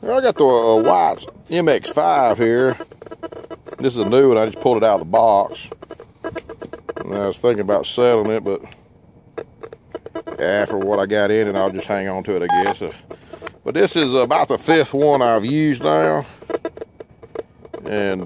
I got the White's MX5 here. This is a new one. I just pulled it out of the box. And I was thinking about selling it, but after what I got in it, I'll just hang on to it, I guess. But this is about the 5th one I've used now. And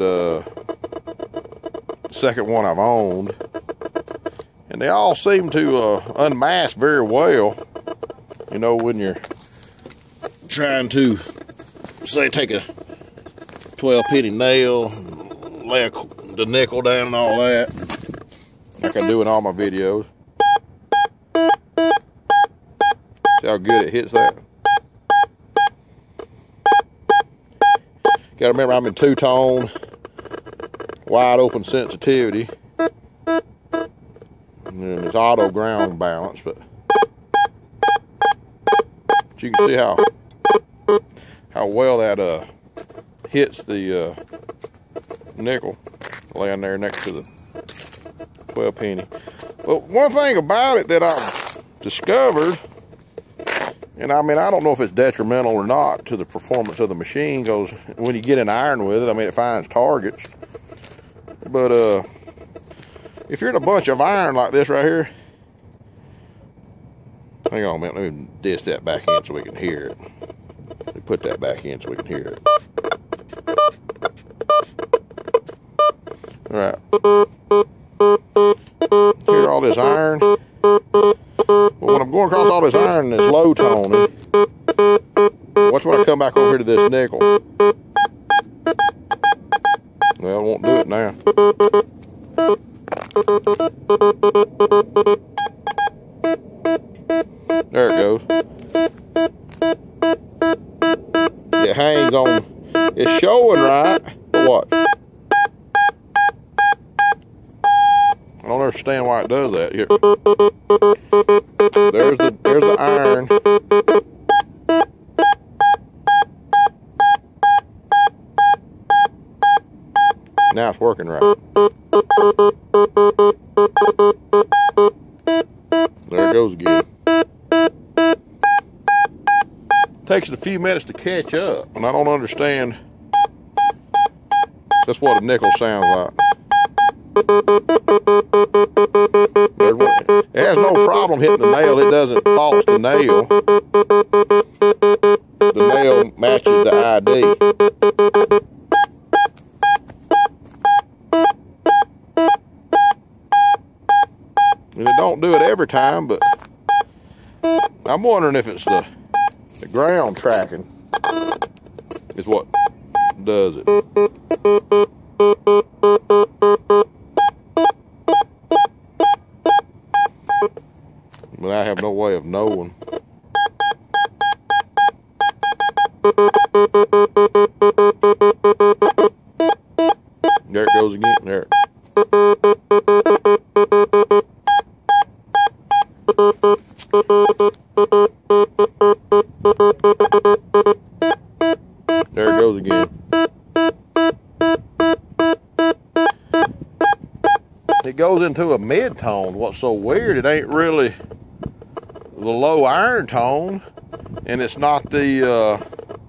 2nd one I've owned. And they all seem to unmask very well. You know, when you're trying to, say, take a 12-penny nail, lay the nickel down and all that, like I do in all my videos. See how good it hits that? Gotta remember I'm in two-tone, wide open sensitivity. And it's auto ground balance, but you can see how well that hits the nickel laying there next to the 12-penny. But one thing about it that I've discovered, and I mean, I don't know if it's detrimental or not to the performance of the machine, because when you get an iron with it, I mean, it finds targets. But if you're in a bunch of iron like this right here, hang on a minute, let me dish that back in so we can hear it. Let me put that back in so we can hear it. All right. Hear all this iron? Well, when I'm going across all this iron that's low toning, watch when I come back over here to this nickel. Well, I won't do it now. There it goes. It hangs on. It's showing right, but what? I don't understand why it does that. Here. There's the iron. Now it's working right. There it goes again. Takes it a few minutes to catch up, and I don't understand. That's what a nickel sounds like. It has no problem hitting the nail. It doesn't false the nail. The nail matches the ID. And it don't do it every time, but I'm wondering if it's the ground tracking is what does it. But I have no way of knowing. There it goes again. There. There it goes again. It goes into a mid-tone. What's so weird, it ain't really the low iron tone, and it's not the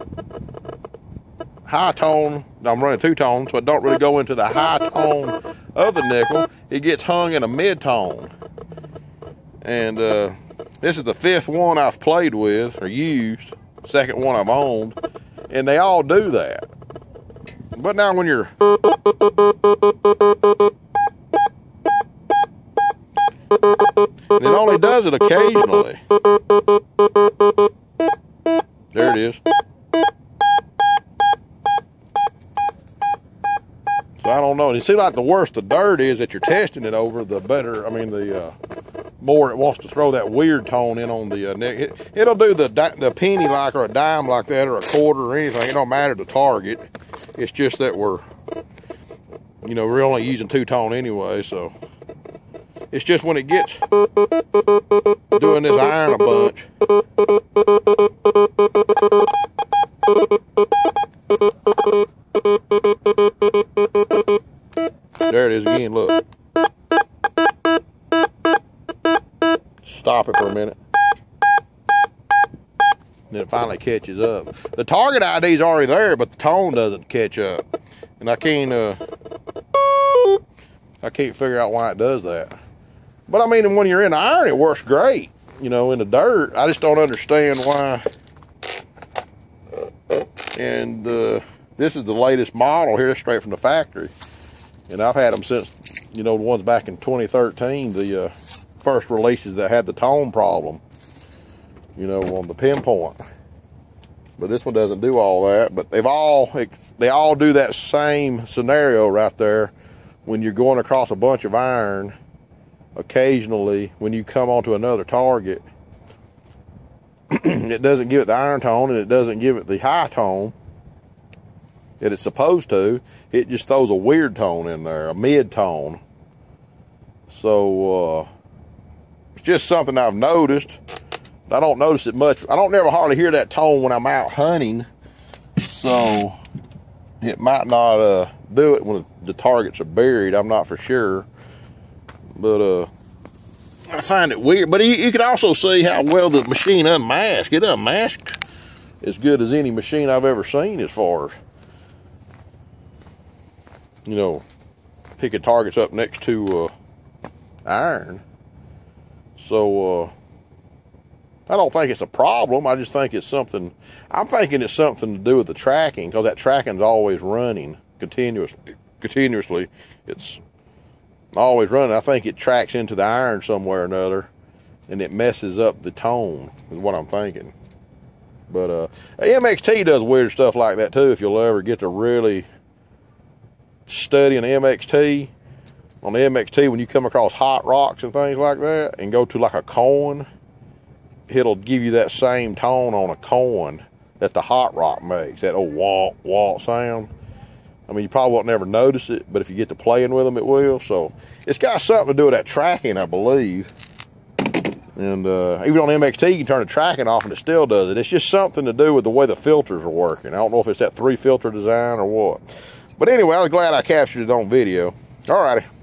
high tone. I'm running two-tone, so it don't really go into the high tone of the nickel. It gets hung in a mid-tone. And this is the 5th one I've played with, or used, 2nd one I've owned, and they all do that. But now when you're... And it only does it occasionally. There it is. So I don't know. You see, like, the worse the dirt is that you're testing it over, the better, I mean, the more it wants to throw that weird tone in on the neck. It'll do the penny like, or a dime like that, or a quarter or anything. It don't matter the target. It's just that we're, you know, we're only using two-tone anyway, so. It's just when it gets doing this iron a bunch. There it is again, look. Stop it for a minute. Then it finally catches up. The target ID is already there, but the tone doesn't catch up. And I can't figure out why it does that. But I mean, when you're in iron, it works great. You know, in the dirt, I just don't understand why. And this is the latest model here, straight from the factory. And I've had them since, you know, the ones back in 2013, the first releases that had the tone problem, you know, on the pinpoint. But this one doesn't do all that. But they all do that same scenario right there. When you're going across a bunch of iron, occasionally when you come onto another target, it doesn't give it the iron tone and it doesn't give it the high tone that it's supposed to. It just throws a weird tone in there, a mid tone. So it's just something I've noticed. I don't notice it much. I don't never hardly hear that tone when I'm out hunting. So it might not do it when the targets are buried. I'm not for sure. But I find it weird. But you can also see how well the machine unmasked. It unmasked as good as any machine I've ever seen, as far as, you know, picking targets up next to iron. So I don't think it's a problem. I just think it's something. I'm thinking it's something to do with the tracking, because that tracking's always running continuously. It's always running. I think it tracks into the iron somewhere or another, and it messes up the tone, is what I'm thinking. But MXT does weird stuff like that too. If you'll ever get to really study an MXT, on the MXT, when you come across hot rocks and things like that, and go to like a coin, it'll give you that same tone on a coin that the hot rock makes, that old walt walt sound. I mean, you probably won't never notice it, but if you get to playing with them, it will. So it's got something to do with that tracking, I believe. And even on MXT, you can turn the tracking off and it still does it. It's just something to do with the way the filters are working. I don't know if it's that 3-filter design or what. But anyway, I was glad I captured it on video. All righty.